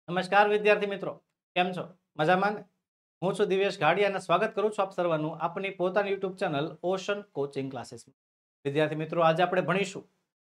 નમસ્કાર વિદ્યાર્થી મિત્રો, કેમ છો? મજામાં ને? હું છું દિવ્યેશ ઘાડિયા અને સ્વાગત કરું છું આપ સર્વનું આપની પોતાની યુટ્યુબ ચેનલ ઓશન કોચિંગ ક્લાસીસમાં. વિદ્યાર્થી મિત્રો, આજે આપણે ભણીશું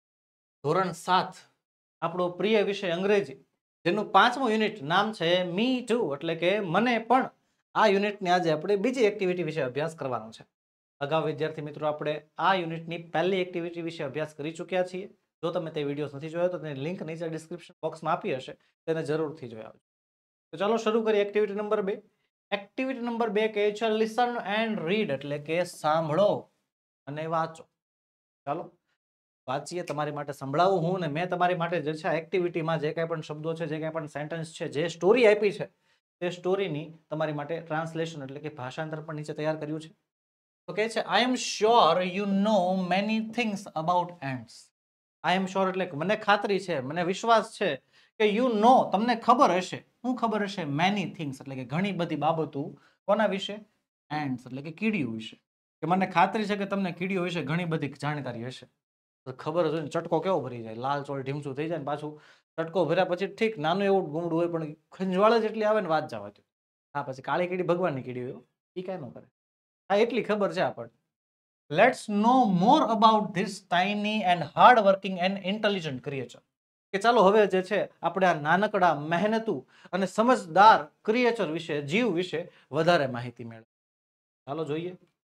ધોરણ 7 આપણો પ્રિય વિષય અંગ્રેજી, જેનું 5મું યુનિટ નામ છે મી ટુ, એટલે કે મને પણ. આ યુનિટની આજે આપણે બીજી એક્ટિવિટી વિશે અભ્યાસ કરવાનો છે. અગાઉ વિદ્યાર્થી મિત્રો આપણે આ યુનિટની પહેલી એક્ટિવિટી વિશે અભ્યાસ કરી ચૂક્યા છીએ. જો તમે તે વિડીયો નથી જોયો તો તેની લિંક નીચે ડિસ્ક્રિપ્શન બોક્સમાં આપી હશે, તેને જરૂરથી જોઈ આવજો. તો ચાલો શરૂ કરીએ એક્ટિવિટી નંબર 2. એક્ટિવિટી નંબર 2 કહે છે લિસન એન્ડ રીડ, એટલે કે સાંભળો અને વાંચો. ચાલો વાંચીએ. તમારી માટે સંભળાવું હું, અને મેં તમારી માટે જે છે એક્ટિવિટીમાં જે કાંઈ પણ શબ્દો છે, જે કાંઈ પણ સેન્ટેન્સ છે, જે સ્ટોરી આપી છે, તે સ્ટોરીની તમારી માટે ટ્રાન્સલેશન એટલે કે ભાષાંતર પણ નીચે તૈયાર કર્યું છે. તો કહે છે I am sure you know many things about ants. I am sure એટલે મને ખાતરી છે, મને વિશ્વાસ છે કે યુ નો તમને ખબર હશે. શું ખબર હશે? મેની થિંગ્સ એટલે કે ઘણી બધી બાબતો. કોના વિશે? એન્ટ્સ એટલે કે કીડીઓ વિશે. કે મને ખાતરી છે કે તમને કીડીઓ વિશે ઘણી બધી જાણકારી હશે. તો ખબર જ હોય ને, ચટકો કેવો ભરી જાય, લાલ ચોળ ઢીમસું થઈ જાય ને પાછું ચટકો ભર્યા પછી ઠીક નાનું એવું ગુમડું હોય પણ ખંજવાળ જ એટલી આવે ને, વાત જવા દો. હા, પછી કાળી કીડી ભગવાનની કીડી હોય, એ કાંઈ ન કરે. હા, એટલી ખબર છે આપણને. Let's know more about this tiny and hard working and intelligent creature. કે ચાલો હવે જે છે આપણે આ નાનકડા, મહેનતુ અને સમજદાર ક્રિએચર વિશે, જીવ વિશે વધારે માહિતી મેળવીએ. ચાલો જોઈએ.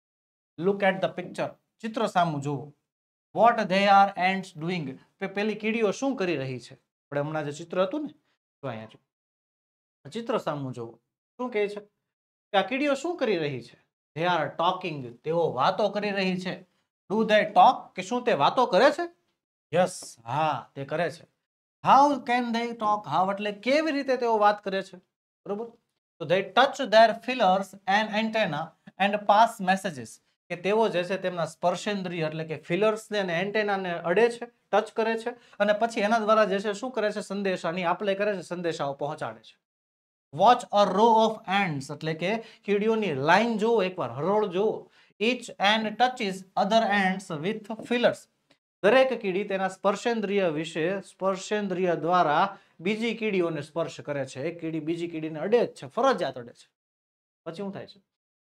Look at the picture. ચિત્ર સામું જુઓ. What they are ants doing. પેલી કીડીઓ શું કરી રહી છે? આપણે હમણાં જે ચિત્ર હતું ને, તો અહીંયા જો ચિત્ર સામું જુઓ. શું કહે છે કે આ કીડીઓ શું કરી રહી છે? They are talking. તેઓ વાતો કરી રહી છે. Do they talk. કે શું તે વાતો કરે છે? યસ, હા, તે કરે છે. How can they talk. How એટલે કેવી રીતે તેઓ વાત કરે છે, બરોબર? તો they touch their feelers and antenna and pass messages. કે તેઓ જે છે તેમના સ્પર્શેન્દ્રિય એટલે કે ફિલર્સને અને એન્ટેનાને અડે છે, ટચ કરે છે, અને પછી એના દ્વારા જે છે શું કરે છે? સંદેશાની આપ-લે કરે છે, સંદેશાઓ પહોંચાડે છે. Watch a row of ants એટલે કે કીડીઓની લાઈન જુઓ, એકવાર હરોળ જુઓ. Each ant touches other ants with feelers. દરેક કીડી તેના સ્પર્શેન્દ્રિય વિશે, સ્પર્શેન્દ્રિય દ્વારા બીજી કીડીઓને સ્પર્શ કરે છે. એક કીડી બીજી કીડીને અડે જ છે, ફરજિયાત અડે છે. પછી શું થાય છે?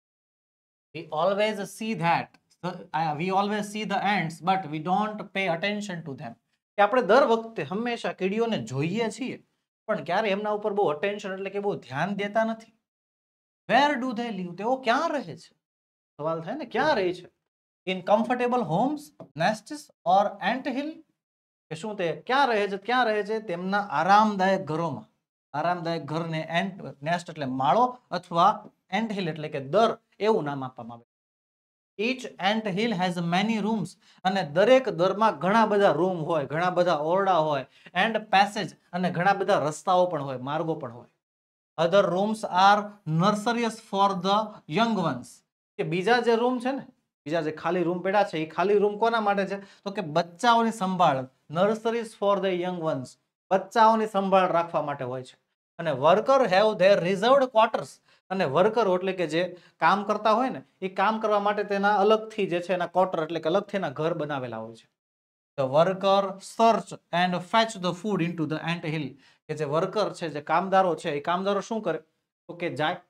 We always see that we always see the ants but we don't pay attention to them. કે આપણે દર વખતે હંમેશા કીડીઓને જોઈએ છીએ, પણ ક્યારે એમના ઉપર બહુ અટેન્શન એટલે કે બહુ ધ્યાન દેતા નથી. Where do they live. તેઓ ક્યાં રહે છે? સવાલ થાય ને, ક્યાં રહે છે? In comfortable homes, nests or ant hill. કે શું તે ક્યાં રહે છે? ક્યાં રહે છે? તેમના આરામદાયક ઘરોમાં. આરામદાયક ઘરને એન્ટ, નેસ્ટ એટલે માળો, અથવા એન્ટ હિલ એટલે કે દર, એવું નામ આપવામાં આવે. Each ant hill has many rooms. અને દરેક દરમાં ઘણા બધા રૂમ હોય, ઘણા બધા ઓરડા હોય. એન્ડ પેસેજ અને ઘણા બધા રસ્તાઓ પણ હોય, માર્ગો પણ હોય. Other rooms are nurseries for the young ones. કે બીજા જે રૂમ છે ને, બીજા જે ખાલી રૂમ પડ્યા છે, એ ખાલી રૂમ કોના માટે છે? તો કે બચ્ચાઓની સંભાળ. Nurseries for the young ones. બચ્ચાઓની સંભાળ રાખવા માટે હોય છે. અને worker have their reserved quarters. અને વર્કરો એટલે કે જે કામ કરતા હોય ને, એ કામ કરવા માટે તેના અલગથી જે છે એના ક્વાર્ટર એટલે કે અલગથી એના ઘર બનાવેલા હોય છે. The worker search and fetch the food into the ant hill. કે જે વર્કર છે, જે કામદારો છે, એ કામદારો શું કરે? તો કે જાય,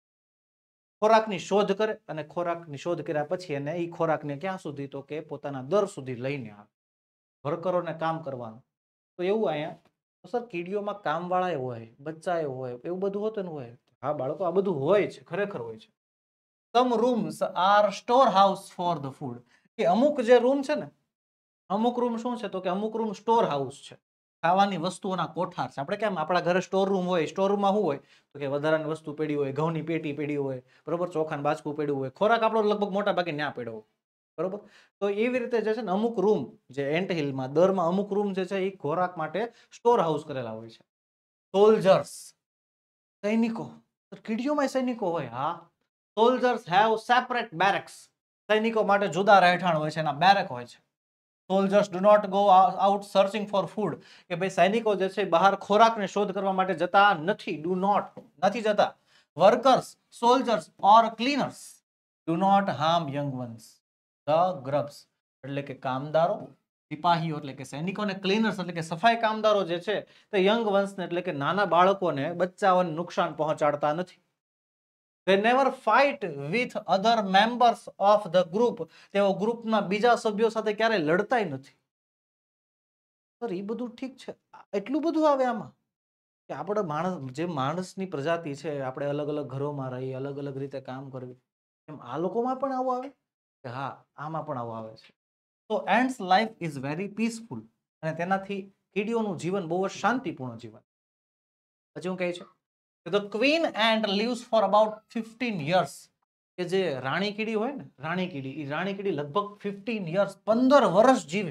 ખોરાકની શોધ કરે, અને ખોરાકની શોધ કર્યા પછી એને એ ખોરાકને ક્યાં સુધી? તો કે પોતાના દર સુધી લઈને આવે. વર્કરોને કામ કરવાનું. તો એવું અહીંયા સર કીડીઓમાં કામવાળા હોય, બચ્ચા હોય, એવું બધું હોતું ને? હોય. હા બાળકો, આ બધું હોય છે, ખરેખર હોય છે. Some rooms are store house for the food. કે અમુક જે રૂમ છે ને, અમુક રૂમ શું છે? તો કે અમુક રૂમ સ્ટોર હાઉસ છે, ખાવાની વસ્તુઓના કોઠાર છે. આપણે કેમ આપણા ઘરે સ્ટોર રૂમ હોય, સ્ટોર રૂમમાં શું હોય? તો કે વધારાની વસ્તુ પડી હોય, ઘઉંની પેટી પડી હોય, બરોબર, ચોખાનું બાચકું પડ્યું હોય, ખોરાક આપણો લગભગ મોટા ભાગે ન્યા પડ્યો હોય, બરોબર. તો એવી રીતે જે છે ને, અમુક રૂમ જે એન્ટ હિલમાં, દરમાં અમુક રૂમ જે છે એ ખોરાક માટે સ્ટોર હાઉસ કરેલા હોય છે. સોલ્જર્સ, સૈનિકો. કીડીઓમાં સૈનિકો હોય? હા. Soldiers have separate barracks. સૈનિકો માટે જુદા રહેઠાણ હોય છે, એના બેરેક હોય છે. Soldiers do not go out searching for food. કે ભાઈ સૈનિકો જે છે બહાર ખોરાકને શોધ કરવા માટે જતા નથી. ડુ નોટ, નથી જતા. Workers, soldiers or cleaners do not harm young ones. The grubs એટલે કે કામદારો સિપાહીઓ એટલે કે સૈનિકો, અને ક્લીનર્સ એટલે કે સફાઈ કામદારો જે છે તે યંગ વંશને એટલે કે નાના બાળકોને, બચ્ચાઓને નુકસાન પહોંચાડતા નથી. They never fight with other members of the group. તેઓ ગ્રુપના બીજા સભ્યો સાથે ક્યારેય લડતાય નથી. સર એ બધું ઠીક છે, એટલું બધું આવે આમાં કે આપણે માણસ, જે માણસની પ્રજાતિ છે, આપણે અલગ અલગ ઘરોમાં રહીએ, અલગ અલગ રીતે કામ કરવી, એમ આ લોકોમાં પણ આવું આવે કે હા આમાં પણ આવું આવે છે. તો ant's life is very peaceful, અને તેનાથી કીડીઓનું જીવન બહુ જ શાંતિપૂર્ણ જીવન. પછી હું કહે છે The queen ant lives for about 15 years. કે જે રાણી કીડી હોય ને, રાણી કીડી, એ રાણી કીડી લગભગ 15 years 15 વર્ષ જીવે.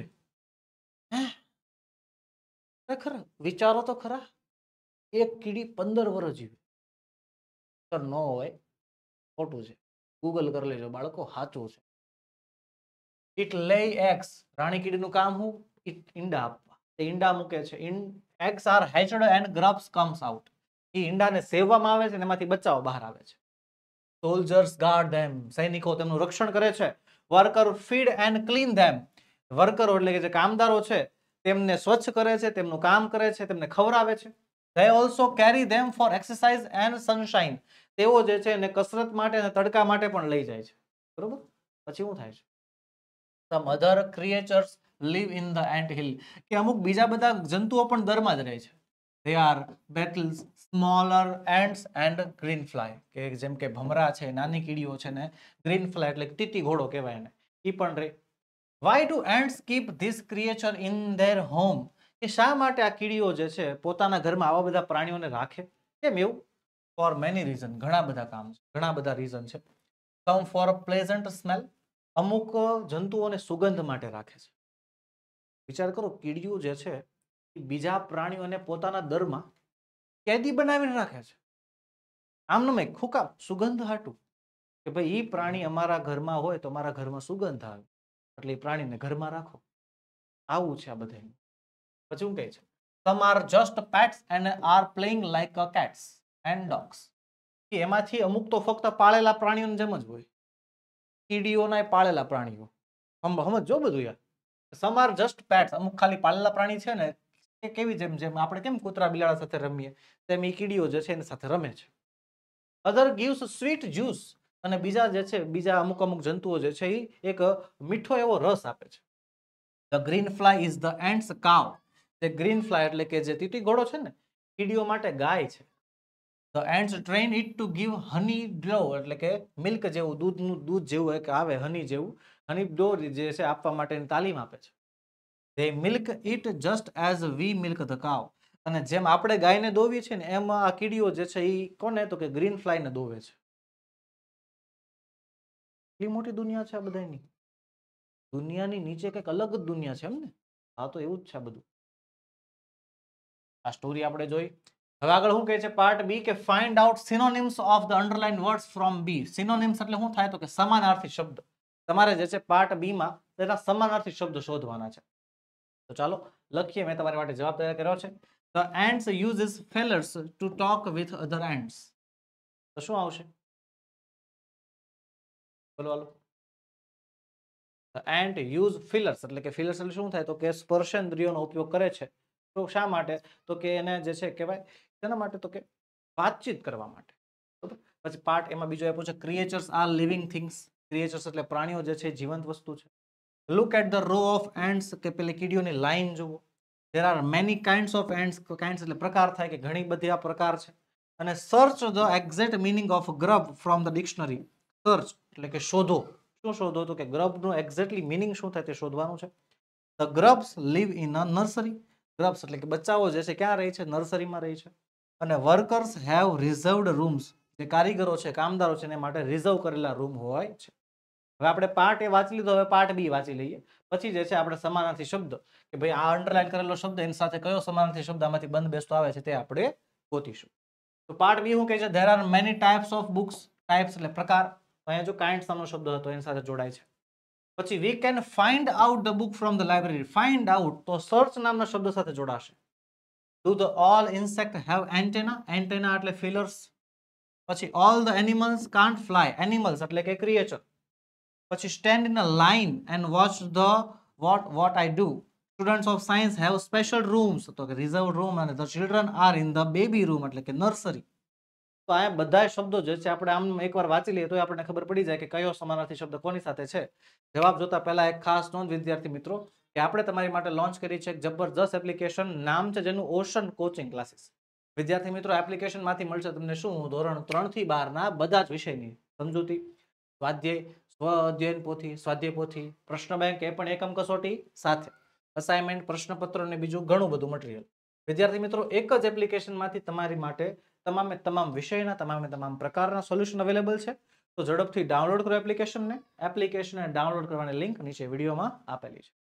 ખરેખર વિચારો તો ખરા, એક કીડી 15 વર્ષ જીવે. સર ન હોય, ખોટું છે, ગૂગલ કરી લેજો બાળકો, સાચું છે. ઇટ લે એગ્સ. રાણી કીડીનું કામ શું? ઈંડા આપવા. તે ઈંડા મૂકે છે. Eggs are hatched and grubs comes out. એ ઈંડાને સેવવામાં આવે છે, એમાંથી બચ્ચાઓ બહાર આવે છે. Soldiers guard them. સૈનિકો તેમનું રક્ષણ કરે છે. Worker feed and clean them. વર્કરો એટલે કે જે કામદારો છે તેમને સ્વચ્છ કરે છે, તેમનું કામ કરે છે, તેમને ખવડાવે છે. They also carry them for exercise and sunshine. તેઓ જે છે એને કસરત માટે અને તડકા માટે પણ લઈ જાય છે. બરોબર? પછી શું થાય છે? Some other creatures live in the ant hill. કે અમુક બીજા બધા જંતુઓ પણ દરમાં જ રહે છે. They are beetles, smaller ants and green fly. કે જેમ કે ભમરા છે, નાની કીડીઓ છે, ને green fly એટલે તીતી ઘોડો કહેવાય એને, ઈ પણ રહે. Why do ants keep this creature in their home? કે શા માટે આ કીડીઓ જે છે પોતાના ઘરમાં આવા બધા પ્રાણીઓને રાખે? કેમ એવું? For many reasons. ઘણા બધા કામ છે, ઘણા બધા રીઝન છે. Some for a pleasant smell. અમુક જંતુઓને સુગંધ માટે રાખે છે. વિચાર કરો, કીડીઓ જે છે બીજા પ્રાણીઓને પોતાના દરમાં કેદી બનાવીને રાખે છે. આમનું મેં ખુકામ સુગંધ હાટું, કે ભાઈ ઈ પ્રાણી અમારા ઘરમાં હોય તો અમારા ઘરમાં સુગંધ આવે, એટલે એ પ્રાણીને ઘરમાં રાખો. આવું છે આ બધા. પછી શું કહે છે? Some are just pets and are playing like a cats and dogs. એમાંથી અમુક તો ફક્ત પાળેલા પ્રાણીઓની જેમ જ હોય. કીડીઓના પાળેલા પ્રાણીઓ. સમજો બધું યાર. Some are just pets. અમુક ખાલી પાળેલા પ્રાણી છે ને, એ કેવી જેમ જેમ આપણે કેમ કૂતરા બિલાડા સાથે રમીએ તેમ એ કીડીઓ જે છે એની સાથે રમે છે. Other gives sweet juice. અને બીજા જે છે, બીજા અમુક અમુક જંતુઓ જે છે એ એક મીઠો એવો રસ આપે છે. The green fly is the ant's cow. જે ગ્રીન ફ્લાય એટલે કે જે તીતી ઘોડો છે ને, કીડીઓ માટે ગાય છે. The ants train it to give honey dough. એટલે કે મિલ્ક જેવું, દૂધ જેવું એક આવે, હની જેવું, હની ડો જે છે આપવા માટેની તાલીમ આપે છે. They milk it just as we milk the cow. અને જેમ આપણે ગાયને દોવીએ છીએ ને, એમ આ કીડીઓ જે છે એ કોને, તો કે ગ્રીન ફ્લાયને દોવે છે. એટલી મોટી દુનિયા છે આ બધાની. દુનિયાની નીચે કંઈક અલગ જ દુનિયા છે એમ ને. હા તો એવું જ છે બધું. આ સ્ટોરી આપણે જોઈ. હવે આગળ શું કહે છે પાર્ટ બી, કે find out synonyms of the underline words from B. Synonyms એટલે શું થાય, તો કે સમાનાર્થી શબ્દ. તમારે જે છે પાર્ટ બી માં તેના સમાનાર્થી શબ્દ શોધવાના છે. તો ચાલો લખીએ, મેં તમારી માટે જવાબ તૈયાર કર્યો છે. The ants uses feelers to talk with other ants. તો શું આવશે? બોલો હાલો. The ant use feelers એટલે કે feelers એટલે શું થાય, તો કે સ્પર્શેન્દ્રિયોનો ઉપયોગ કરે છે. તો શા માટે, તો કે એને જે છે કહેવાય તેના માટે, તો કે વાતચીત કરવા માટે. બરાબર. પછી પાર્ટ એમાં બીજો આપ્યો છે, creatures are living things. Creatures એટલે પ્રાણીઓ જે છે જીવંત વસ્તુ છે. Look at the row of ants, કે પેલી કીડીઓની લાઈન જુઓ. There are many kinds of ants. Kinds એટલે પ્રકાર થાય, કે ઘણી બધી આ પ્રકાર છે. અને search the exact meaning of grub from the dictionary. Search એટલે કે શોધો. શું શોધો, તો કે ગ્રબનું એક્ઝેક્ટલી મીનિંગ શું થાય તે શોધવાનું છે. The grubs live in a nursery. Grubs એટલે કે બચ્ચાઓ જે છે ક્યાં રહે છે, નર્સરીમાં રહે છે. અને વર્કર્સ હેવ રિઝર્વડ રૂમ્સ. જે કારીગરો છે, કામદારો છે, એને માટે રિઝર્વ કરેલા રૂમ હોય છે. હવે આપણે પાર્ટ એ વાંચી લીધો, હવે પાર્ટ બી વાંચી લઈએ. પછી જે છે આપણે સમાનાર્થી શબ્દ, કે ભાઈ આ અંડરલાઈન કરેલો શબ્દ એની સાથે કયો સમાનાર્થી શબ્દ આમાંથી બંધ બેસતો આવે છે તે આપણે ગોતીશું. તો પાર્ટ બી શું કહે છે, there are many types of books. Types એટલે પ્રકાર. અહીંયા જો કાઇન્ડ્સ નામનો શબ્દ હતો એની સાથે જોડાય છે. પછી we can find out the book from the library. find out તો સર્ચ નામના શબ્દ સાથે જોડાશે. do the all insect have antenna? antenna એટલે feelers. પછી all the animals can't fly. animals એટલે કે creature. પછી stand in a line and watch the what I do. Students of science have special rooms, તો કે reserve room, અને the children are in the baby room એટલે કે nursery. તો આ બધા શબ્દો જે છે આપણે આમ એકવાર વાંચી લઈએ તો આપણને ખબર પડી જાય કે કયો સમાનાર્થી શબ્દ કોની સાથે છે. જવાબ જોતા પહેલા એક ખાસ નોંધ વિદ્યાર્થી મિત્રો કે આપણે તમારી માટે લોન્ચ કરી છે એક જબરદસ્ત એપ્લિકેશન, નામ છે જેનું ઓશન કોચિંગ ક્લાસીસ. વિદ્યાર્થી મિત્રો એપ્લિકેશન માંથી મળશે તમને શું, ધોરણ 3 થી 12 ના બધા જ વિષયની સમજૂતી, સ્વાધ્યાય, સ્વ અધ્યયન પોથી, સ્વાધ્યાય પોથી, પ્રશ્ન બેંક એ પણ એકમ કસોટી સાથે, અસાઇનમેન્ટ, પ્રશ્નપત્ર અને બીજું ઘણું બધું મટીરિયલ. વિદ્યાર્થી મિત્રો એક જ એપ્લિકેશન માંથી તમારી માટે તમામે તમામ વિષયના તમામે તમામ પ્રકારના સોલ્યુશન અવેલેબલ છે. તો ઝડપથી ડાઉનલોડ કરો એપ્લિકેશનને. એપ્લિકેશનને ડાઉનલોડ કરવાની લિંક નીચે વિડીયોમાં આપેલી છે.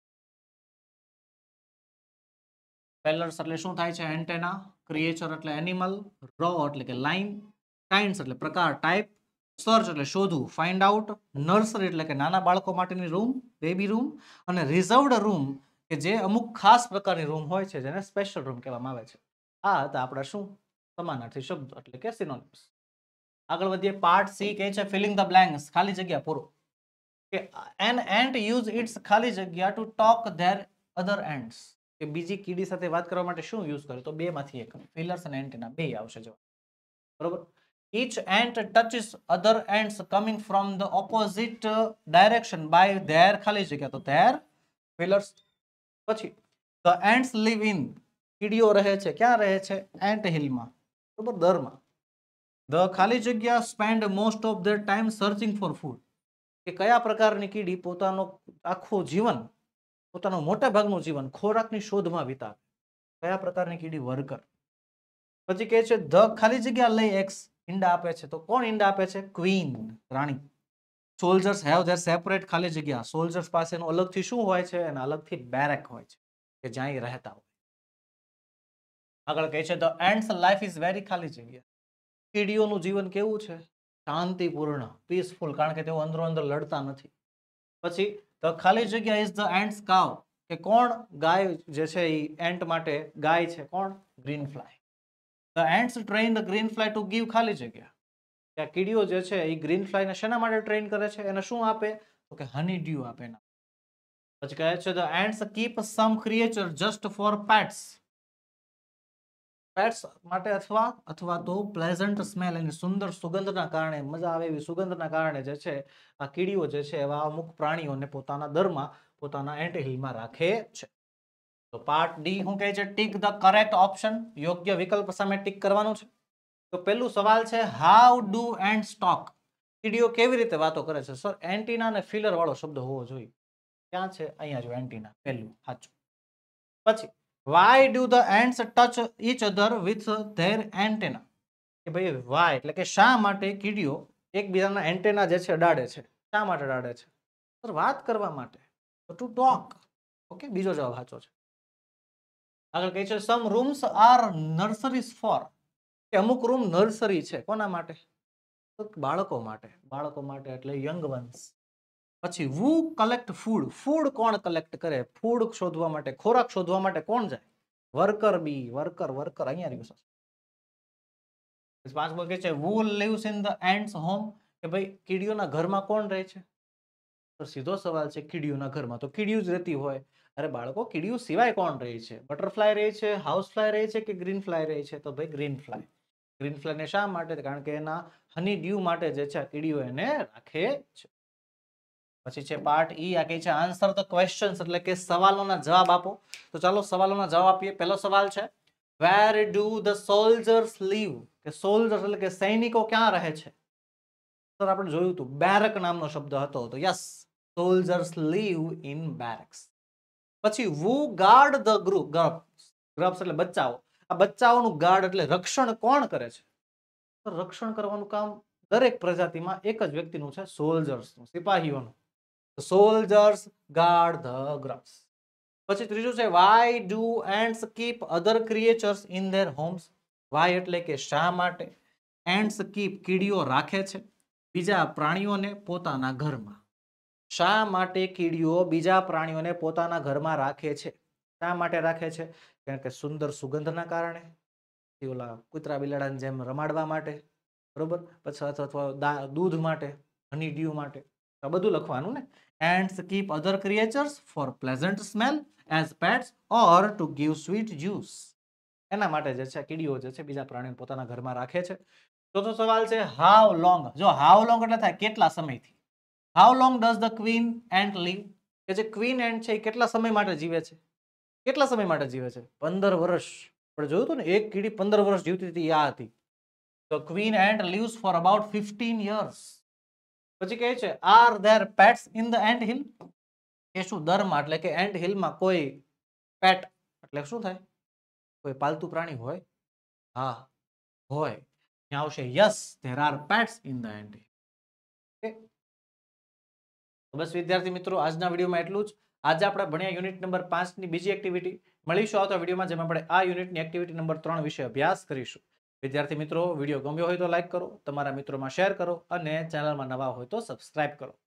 પેલર્સ એટલે શું થાય છે, એન્ટેના, ક્રિએચર એટલે એનિમલ, રો એટલે કે લાઈન, કાઇન્ડ્સ એટલે પ્રકાર, ટાઈપ, સર્ચ એટલે શોધવું, ફાઇન્ડ આઉટ, નર્સરી એટલે કે નાના બાળકો માટેની રૂમ, બેબી રૂમ, અને રિઝર્વડ રૂમ કે જે અમુક ખાસ પ્રકારની રૂમ હોય છે જેને સ્પેશિયલ રૂમ કહેવામાં આવે છે. આ હતા આપણા શું, સમાનાર્થી શબ્દો એટલે કે સિનોનિમ્સ. આગળ વધીએ. પાર્ટ સી કહે છે ફિલિંગ ધ બ્લેન્ક્સ, ખાલી જગ્યા પૂરો. કે એન એન્ટ યુઝ ઇટ્સ ખાલી જગ્યા to talk their other ants, કે બીજી કીડી સાથે વાત કરવા માટે શું યુઝ કરે, તો બે માંથી એક, ફિલર્સ અને એન્ટેના બે આવશે જવાબ. બરોબર. each ant touches other ants coming from the opposite direction by their ખાલી જગ્યા, તો their fillers. પછી the ants live in, કીડીઓ રહે છે, ક્યાં રહે છે, એન્ટ હિલમાં, બરોબર, દરમાં. the ખાલી જગ્યા spend most of their time searching for food, કે કયા પ્રકારની કીડી પોતાનો આખું જીવન, પોતાનું મોટા ભાગનું જીવન ખોરાકની શોધમાં વિતાવે, કયા પ્રકારની કીડી, વર્કર. પછી કહે છે ધ ખાલી જગ્યા લઈ એક્સ, ઈંડા આપે છે, તો કોણ ઈંડા આપે છે, ક્વીન, રાણી. સોલ્જર્સ હેવ ધેર સેપરેટ ખાલી જગ્યા, સોલ્જર્સ પાસેનું અલગથી શું હોય છે, અને અલગથી બેરેક હોય છે કે જ્યાં એ રહેતા હોય. આગળ કહે છે the ant's life is very ખાલી જગ્યા, કીડીઓનું જીવન કેવું છે, શાંતિપૂર્ણ, પીસફુલ, કારણ કે તેઓ અંદરો અંદર લડતા નથી. પછી ધ ખાલી જગ્યા ઇઝ ધ એન્ડ્સ કાવ, કે કોણ, ગાય જે છે એ એન્ટ માટે ગાય છે, કોણ, green fly. The ants train the green fly to give ખાલી જગ્યા, કે આ કીડીઓ જે છે એ ગ્રીન ફ્લાયને શેના માટે ટ્રેન કરે છે, એને શું આપે, તો કે હની ડ્યુ આપે. પછી કહે છે the ants keep some creature just for pets, pets માટે અથવા તો પ્લેઝન્ટ સ્મેલ, એની સુંદર સુગંધના કારણે, મજા આવે એવી સુગંધના કારણે જે છે આ કીડીઓ જે છે એવા અમુક પ્રાણીઓને પોતાના દરમાં, પોતાના એન્ટ હિલમાં રાખે છે. તો પાર્ટ ડી શું કહે છે, ટીક ધ કરેક્ટ ઓપ્શન, યોગ્ય વિકલ્પ સામે ટીક કરવાનું છે. તો પહેલું સવાલ છે હાઉ ડુ એન્ટ્સ ટોક, કીડીઓ કેવી રીતે વાતો કરે છે. સર એન્ટીના અને ફિલર વાળો શબ્દ હોવો જોઈએ. ક્યાં છે, અહીંયા જો એન્ટીના, પહેલું સાચું. પછી why do the ants touch each other with their antenna, કે ભાઈ વાય એટલે કે શા માટે કીડીઓ એકબીજાના એન્ટેના જે છે અડાડે છે, શા માટે અડાડે છે, સર વાત કરવા માટે, ટુ ટોક. ઓકે, બીજો જવાબ સાચો છે. આગળ કહે છે some rooms are nurseries for, કે અમુક રૂમ નર્સરી છે, કોના માટે, બાળકો માટે, બાળકો માટે એટલે યંગ વન્સ. પછી વુ કલેક્ટ ફૂડ, ફૂડ કોણ કલેક્ટ કરે, ફૂડ શોધવા માટે, ખોરાક શોધવા માટે કોણ જાય, વર્કર બી, વર્કર, વર્કર અહીંયા રહ્યું. પાંચમો કે છે who lives in the ants home, કે ભાઈ કીડીઓના ઘરમાં કોણ રહે છે, તો સીધો સવાલ છે કીડીઓના ઘરમાં તો કીડીઓ જ રહેતી હોય. અરે બાળકો, કીડીઓ સિવાય કોણ રહે છે, બટરફ્લાય રહે છે, હાઉસ ફ્લાય રહે છે, કે ગ્રીન ફ્લાય રહે છે, તો ભાઈ ગ્રીન ફ્લાય. ગ્રીન ફ્લાય ને શા માટે, કારણ કે એના હની ડ્યુ માટે જે છે કીડીઓ એને રાખે છે. પછી છે પાર્ટ ઈ, આ કહે છે આન્સર ધ ક્વેશ્ચન્સ, એટલે કે સવાલોના જવાબ આપો. તો ચાલો સવાલોના જવાબ આપીએ. પહેલો સવાલ છે where do the soldiers live, કે સોલ્જર્સ એટલે કે સૈનિકો ક્યાં રહે છે. સર આપણે જોયું હતું બેરક નામનો શબ્દ હતો, તો yes, soldiers live in barracks. પછી who guard the grubs, grubs એટલે બચ્ચાઓ, આ બચ્ચાઓનું ગાર્ડ એટલે રક્ષણ કોણ કરે છે, તો રક્ષણ કરવાનું કામ દરેક પ્રજાતિમાં એક જ વ્યક્તિનું છે, સોલ્જર્સનું, સિપાહીઓનું. Soldiers guard the grubs. પછી ત્રીજું છે why do ants keep other creatures in their homes, why એટલે કે શા માટે, એન્ટ્સ કીપ કીડીઓ રાખે છે બીજા પ્રાણીઓને પોતાના ઘરમાં. શા માટે કીડીઓ બીજા પ્રાણીઓને પોતાના ઘરમાં રાખે છે, શા માટે રાખે છે, કારણ કે સુંદર સુગંધના કારણે, ઓલા કૂતરા બિલાડાની જેમ રમાડવા માટે, બરોબર, પછી અથવા દૂધ માટે, હની ડ્યુ માટે, આ બધું લખવાનું ને. Ants keep other creatures for pleasant smell as pets or to give sweet juice. એના માટે જે છે કીડીઓ જે છે બીજા પ્રાણીઓ પોતાના ઘરમાં રાખે છે. ચોથો સવાલ છે હાઉ લોંગ. જો હાઉ લોંગ એટલે થાય કેટલા સમયથી. How long does the queen ant live. કે જે ક્વીન એન્ટ છે એ કેટલા સમય માટે જીવે છે? કેટલા સમય માટે જીવે છે? 15 વર્ષ. આપણે જોયું હતું ને એક કીડી 15 વર્ષ જીવતી હતી આ હતી. તો queen ant lives for about 15 years. પછી કહે છે are there pets in the ant hill. કે શું દરમાં એટલે કે એન્ટ હિલમાં કોઈ પેટ એટલે શું થાય? કોઈ પાલતુ પ્રાણી હોય? હા હોય. ત્યાં આવશે yes there are pets in the ant hill. બસ વિદ્યાર્થી મિત્રો આજના વિડીયોમાં એટલું જ. આજે આપણે ભણ્યા યુનિટ નંબર 5 ની બીજી એક્ટિવિટી. મળીશું આવતા વિડીયોમાં જેમાં આપણે આ યુનિટની એક્ટિવિટી નંબર 3 વિશે અભ્યાસ કરીશું. વિદ્યાર્થી મિત્રો વિડીયો ગમ્યો હોય તો લાઈક કરો, તમારા મિત્રોમાં શેર કરો અને ચેનલમાં નવા હોય તો સબસ્ક્રાઇબ કરો.